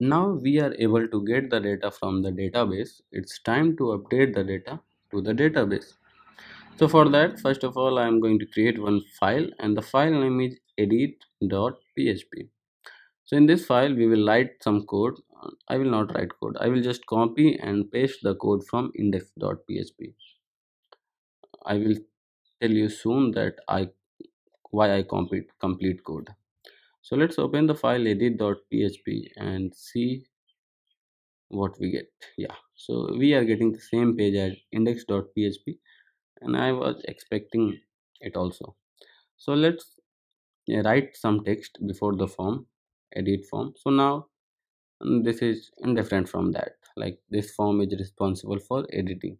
Now we are able to get the data from the database. It's time to update the data to the database. So for that, first of all, I am going to create one file, and the file name is edit.php. So in this file we will write some code. I will not write code, I will just copy and paste the code from index.php. I will tell you soon that I why I complete code. So let's open the file edit.php and see what we get. Yeah, so we are getting the same page as index.php, and I was expecting it also. So let's write some text before the form, edit form. So now this is different from that, like this form is responsible for editing.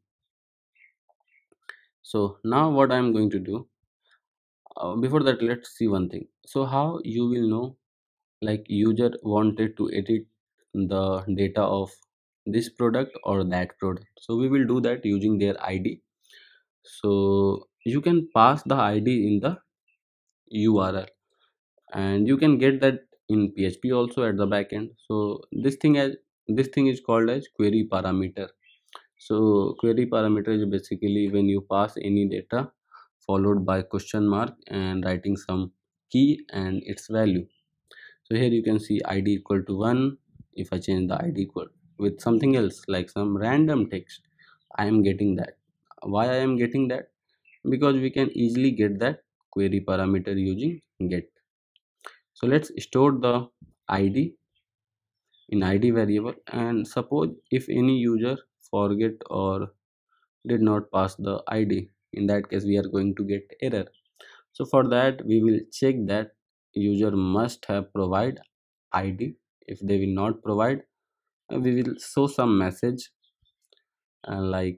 So now what I'm going to do, before that let's see one thing. So how you will know, like user wanted to edit the data of this product or that product. So we will do that using their id. So you can pass the id in the url, and you can get that in php also at the backend. So this thing is called as query parameter. So query parameter is basically when you pass any data followed by question mark and writing some key and its value. So here you can see id equal to 1. If I change the id equal with something else like some random text, I am getting that. Why I am getting that? Because we can easily get that query parameter using get. So let's store the id in id variable, and suppose if any user forget or did not pass the id, in that case we are going to get error. So for that we will check that user must have provide id. If they will not provide, we will show some message like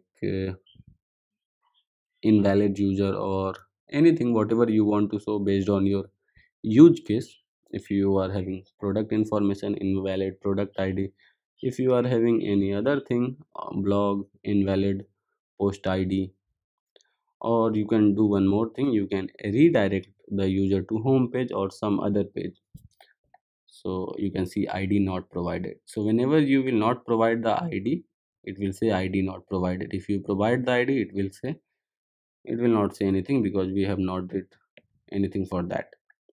invalid user or anything, whatever you want to show based on your use case. If you are having product information, invalid product id. If you are having any other thing, blog invalid post id. Or you can do one more thing, you can redirect the user to home page or some other page. So you can see id not provided. So whenever you will not provide the id, it will say id not provided. If you provide the id, it will not say anything because we have not did anything for that.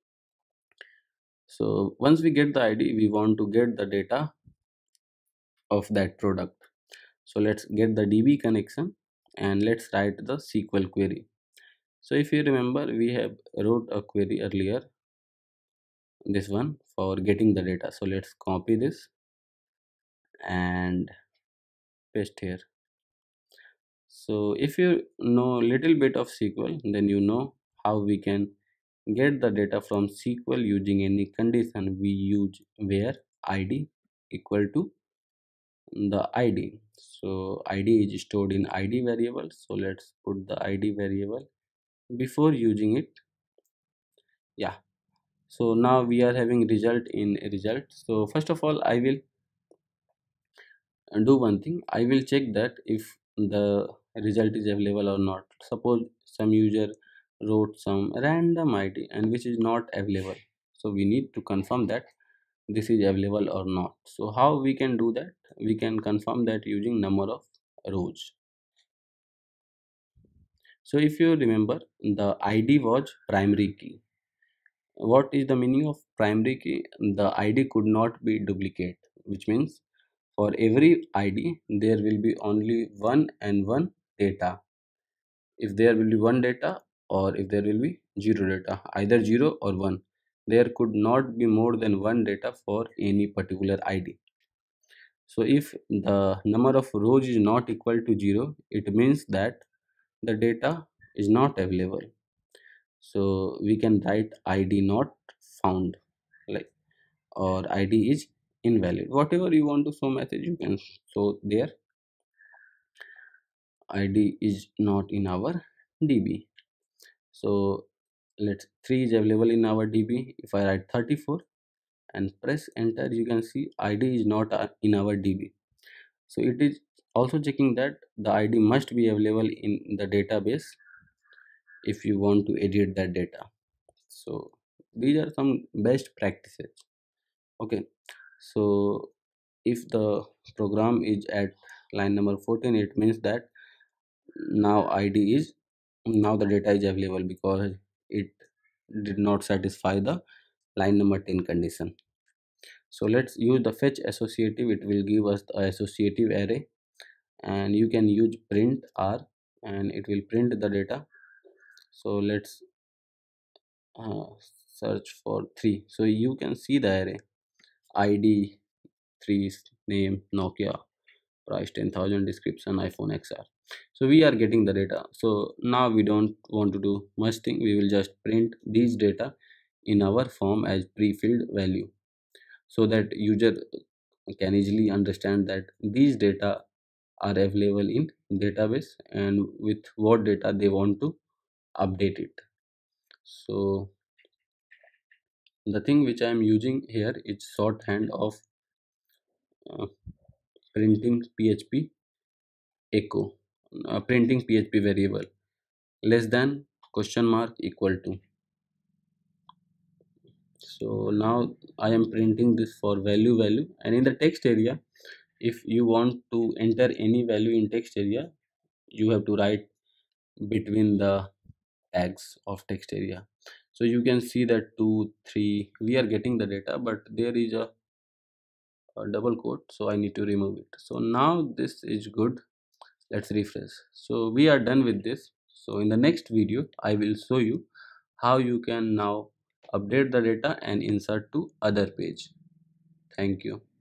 So once we get the id, we want to get the data of that product. So let's get the db connection and let's write the sql query. So if you remember, we have wrote a query earlier, this one for getting the data. So let's copy this and paste here. So if you know little bit of sql, then you know how we can get the data from sql using any condition we use, where id equal to the id. So id is stored in id variable. So let's put the id variable before using it. Yeah, so now we are having result in result. So first of all, I will do one thing, I will check that if the result is available or not. Suppose some user wrote some random id and which is not available. So we need to confirm that this is available or not. So how we can do that? We can confirm that using number of rows. So if you remember, the id was primary key. What is the meaning of primary key? The id could not be duplicate, which means for every id there will be only one and one data. If there will be one data, or if there will be zero data, either 0 or 1, there could not be more than one data for any particular id. So if the number of rows is not equal to 0, it means that the data is not available. So we can write id not found, like, or id is invalid. Whatever you want to show message, you can show there. id is not in our db. So let's 3 is available in our db. If I write 34 and press enter, you can see id is not in our db. So it is also checking that the id must be available in the database if you want to edit that data. So these are some best practices. Okay, so If the program is at line number 14, it means that now id is now the data is available because it did not satisfy the line number 10 condition. So let's use the fetch associative. It will give us the associative array, and you can use print r and it will print the data. So let's uh, search for 3. So you can see the array id 3, name Nokia, price 10,000, description iPhone XR. So we are getting the data. So now we don't want to do much thing. We will just print these data in our form as pre-filled value, so that user can easily understand that these data are available in database and with what data they want to update it. So the thing which I am using here is shorthand of uh, printing php echo, printing php variable less than question mark equal to. So now I am printing this for value, and in the text area, if you want to enter any value in text area, you have to write between the tags of text area. So you can see that 2 3 we are getting the data, but there is a double quote, so I need to remove it. So now this is good. Let's refresh. So we are done with this. So in the next video I will show you how you can now update the data and insert to other page. Thank you.